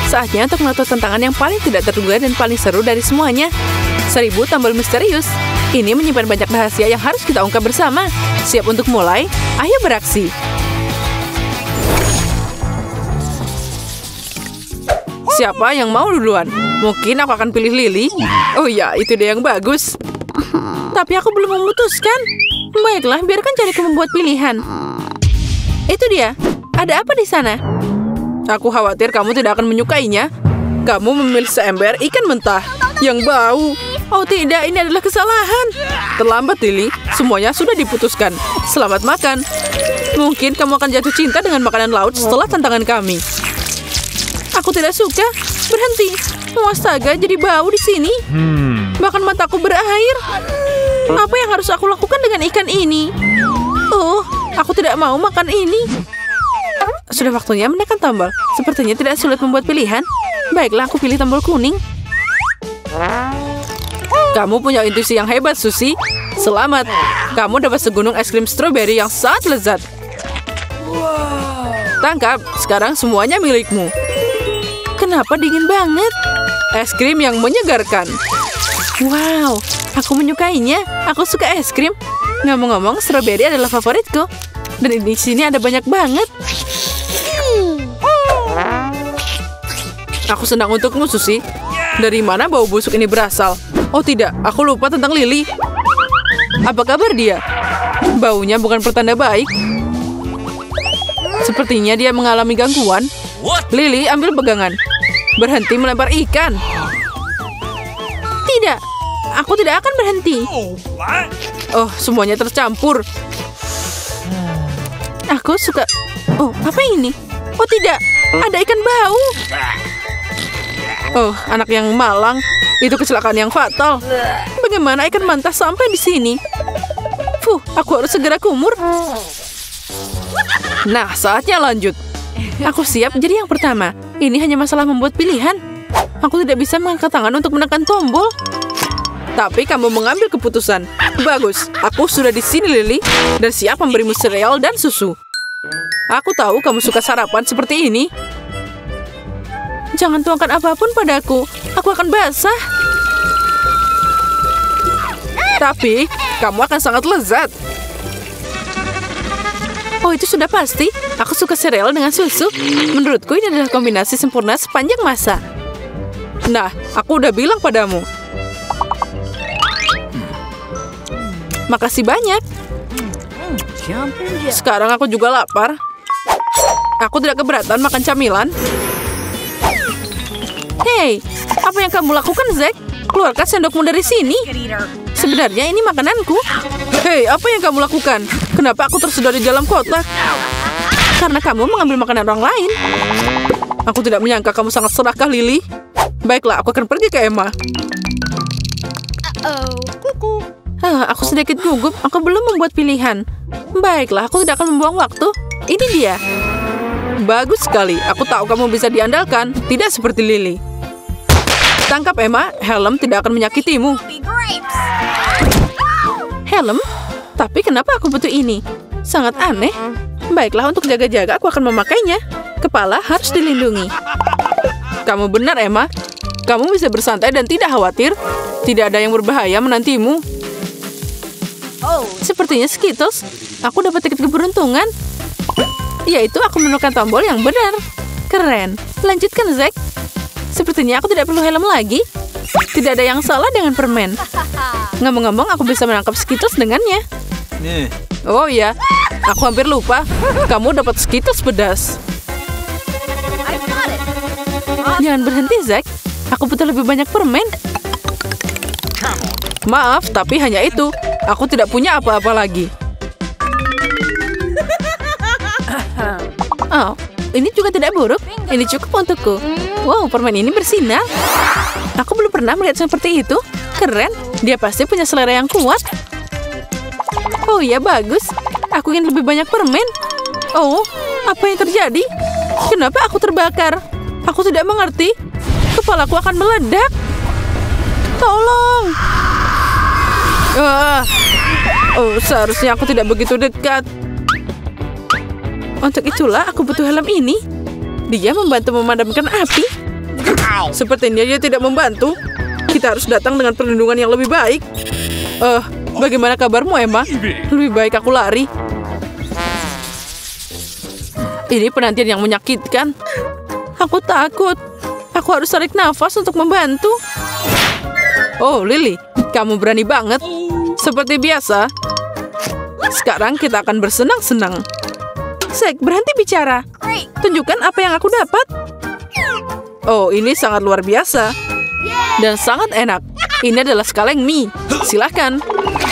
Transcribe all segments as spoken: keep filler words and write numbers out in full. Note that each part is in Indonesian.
Saatnya untuk menonton tantangan yang paling tidak terduga dan paling seru dari semuanya. Seribu tombol misterius. Ini menyimpan banyak rahasia yang harus kita ungkap bersama. Siap untuk mulai? Ayo beraksi. Siapa yang mau duluan? Mungkin aku akan pilih Lily. Oh ya, itu dia yang bagus. Tapi aku belum memutuskan. Baiklah, biarkan jariku membuat pilihan. Itu dia. Ada apa di sana? Aku khawatir kamu tidak akan menyukainya. Kamu memilih seember ikan mentah yang bau. Oh tidak, ini adalah kesalahan. Terlambat, Lily. Semuanya sudah diputuskan. Selamat makan. Mungkin kamu akan jatuh cinta dengan makanan laut setelah tantangan kami. Aku tidak suka. Berhenti. Astaga, jadi bau di sini. Hmm. Bahkan mataku berair. Apa yang harus aku lakukan dengan ikan ini? Oh, aku tidak mau makan ini. Sudah waktunya menekan tombol. Sepertinya tidak sulit membuat pilihan. Baiklah, aku pilih tombol kuning. Kamu punya intuisi yang hebat, Susie. Selamat. Kamu dapat segunung es krim stroberi yang sangat lezat. Tangkap. Sekarang semuanya milikmu. Kenapa dingin banget? Es krim yang menyegarkan. Wow, aku menyukainya. Aku suka es krim. Ngomong-ngomong, stroberi adalah favoritku. Dan di sini ada banyak banget. Aku senang untukmu, Susie. Dari mana bau busuk ini berasal? Oh tidak, aku lupa tentang Lily. Apa kabar dia? Baunya bukan pertanda baik. Sepertinya dia mengalami gangguan. Lily, ambil pegangan. Berhenti melempar ikan. Tidak, aku tidak akan berhenti. Oh, semuanya tercampur. Aku suka... Oh, apa ini? Oh tidak, ada ikan bau. Oh, anak yang malang. Itu kecelakaan yang fatal. Bagaimana ikan mentah sampai di sini? Fuh, aku harus segera kumur. Nah, saatnya lanjut. Aku siap jadi yang pertama. Ini hanya masalah membuat pilihan. Aku tidak bisa mengangkat tangan untuk menekan tombol. Tapi kamu mengambil keputusan. Bagus, aku sudah di sini, Lily, dan siap memberimu sereal dan susu. Aku tahu kamu suka sarapan seperti ini. Jangan tuangkan apapun padaku. Aku akan basah. Tapi kamu akan sangat lezat. Oh, itu sudah pasti. Aku suka sereal dengan susu. Menurutku ini adalah kombinasi sempurna sepanjang masa. Nah, aku udah bilang padamu. Makasih banyak. Sekarang aku juga lapar. Aku tidak keberatan makan camilan. Hei, apa yang kamu lakukan, Zack? Keluarkan sendokmu dari sini. Sebenarnya ini makananku. Hei, apa yang kamu lakukan? Kenapa aku tersedot di dalam kotak? Karena kamu mengambil makanan orang lain. Aku tidak menyangka kamu sangat serakah, Lily. Baiklah, aku akan pergi ke Emma. Uh-oh. Ah, aku sedikit gugup. Aku belum membuat pilihan. Baiklah, aku tidak akan membuang waktu. Ini dia. Bagus sekali. Aku tahu kamu bisa diandalkan. Tidak seperti Lily. Tangkap, Emma. Helm tidak akan menyakitimu. Helm? Tapi kenapa aku butuh ini? Sangat aneh. Baiklah, untuk jaga-jaga aku akan memakainya. Kepala harus dilindungi. Kamu benar, Emma. Kamu bisa bersantai dan tidak khawatir. Tidak ada yang berbahaya menantimu. Oh, sepertinya Skittles. Aku dapat tiket keberuntungan. Yaitu aku menekan tombol yang benar. Keren. Lanjutkan, Zack. Sepertinya aku tidak perlu helm lagi. Tidak ada yang salah dengan permen. Ngomong-ngomong, aku bisa menangkap Skittles dengannya. Oh ya, aku hampir lupa. Kamu dapat Skittles pedas. Jangan berhenti, Zack. Aku butuh lebih banyak permen. Maaf, tapi hanya itu. Aku tidak punya apa-apa lagi. Oh, ini juga tidak buruk. Ini cukup untukku. Wow, permen ini bersinar. Aku belum pernah melihat seperti itu. Keren. Dia pasti punya selera yang kuat. Oh ya, bagus. Aku ingin lebih banyak permen. Oh, apa yang terjadi? Kenapa aku terbakar? Aku tidak mengerti. Kepalaku akan meledak. Tolong. Ah. Oh, seharusnya aku tidak begitu dekat. Untuk itulah aku butuh helm ini. Dia membantu memadamkan api. Sepertinya dia tidak membantu. Kita harus datang dengan perlindungan yang lebih baik. Eh, bagaimana kabarmu, Emma? Lebih baik aku lari. Ini penantian yang menyakitkan. Aku takut. Aku harus tarik nafas untuk membantu. Oh, Lily, kamu berani banget. Seperti biasa. Sekarang kita akan bersenang-senang. Zack, berhenti bicara. Tunjukkan apa yang aku dapat. Oh, ini sangat luar biasa. Dan sangat enak. Ini adalah sekaleng mie. Silahkan.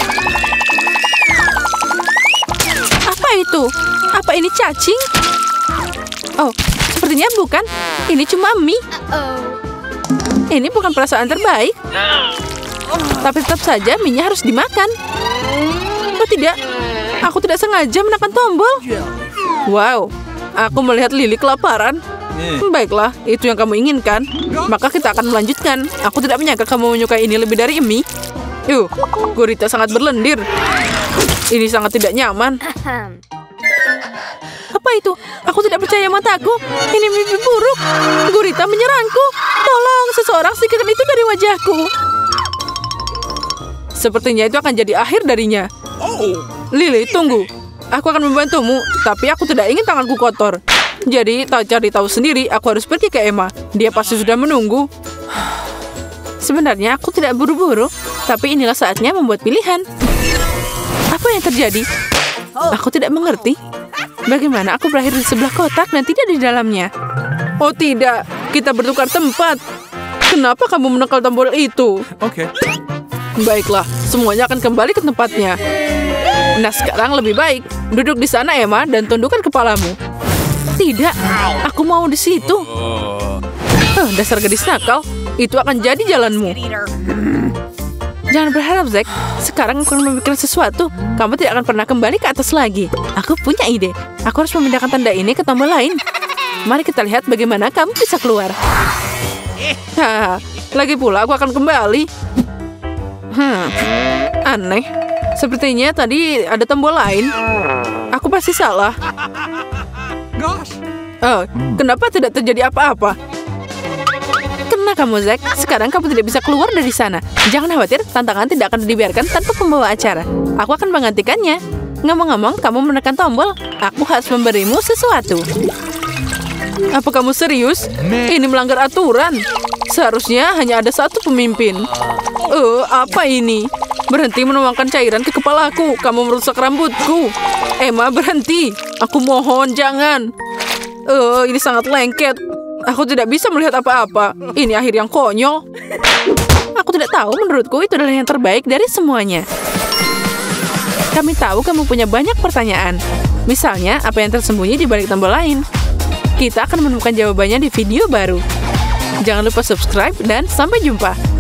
Apa itu? Apa ini cacing? Oh, sepertinya bukan. Ini cuma mie. Ini bukan perasaan terbaik. Tapi tetap saja mie-nya harus dimakan. Oh tidak, aku tidak sengaja menekan tombol. Wow, aku melihat Lily kelaparan. Baiklah, itu yang kamu inginkan. Maka kita akan melanjutkan. Aku tidak menyangka kamu menyukai ini lebih dari mie. Yuh, gurita sangat berlendir. Ini sangat tidak nyaman. Apa itu? Aku tidak percaya mataku. Ini mimpi buruk. Gurita menyerangku. Tolong, seseorang singkirkan itu dari wajahku. Sepertinya itu akan jadi akhir darinya. Lily, tunggu. Aku akan membantumu, tapi aku tidak ingin tanganku kotor. Jadi, tak cari tahu sendiri, aku harus pergi ke Emma. Dia pasti sudah menunggu. Sebenarnya aku tidak buru-buru, tapi inilah saatnya membuat pilihan. Apa yang terjadi? Aku tidak mengerti. Bagaimana aku berakhir di sebelah kotak dan tidak di dalamnya? Oh tidak, kita bertukar tempat. Kenapa kamu menekan tombol itu? Oke. Baiklah, semuanya akan kembali ke tempatnya. Nah, sekarang lebih baik. Duduk di sana, Emma, dan tundukkan kepalamu. Tidak, aku mau di situ. Huh, dasar gadis nakal. Itu akan jadi jalanmu. Jangan berharap, Zack. Sekarang aku akan memikirkan sesuatu. Kamu tidak akan pernah kembali ke atas lagi. Aku punya ide. Aku harus memindahkan tanda ini ke tombol lain. Mari kita lihat bagaimana kamu bisa keluar. Haha, lagi pula aku akan kembali. Hmm, aneh. Sepertinya tadi ada tombol lain. Aku pasti salah. Oh, kenapa tidak terjadi apa-apa? Kena kamu, Zack. Sekarang kamu tidak bisa keluar dari sana. Jangan khawatir, tantangan tidak akan dibiarkan tanpa pembawa acara. Aku akan menggantikannya. Ngomong-ngomong, kamu menekan tombol. Aku harus memberimu sesuatu. Apa kamu serius? Ini melanggar aturan. Seharusnya hanya ada satu pemimpin. Oh, apa ini? Berhenti menuangkan cairan ke kepalaku. Kamu merusak rambutku. Emma, berhenti. Aku mohon, jangan. Oh, ini sangat lengket. Aku tidak bisa melihat apa-apa. Ini akhir yang konyol. Aku tidak tahu, menurutku itu adalah yang terbaik dari semuanya. Kami tahu kamu punya banyak pertanyaan. Misalnya, apa yang tersembunyi di balik tombol lain? Kita akan menemukan jawabannya di video baru. Jangan lupa subscribe dan sampai jumpa.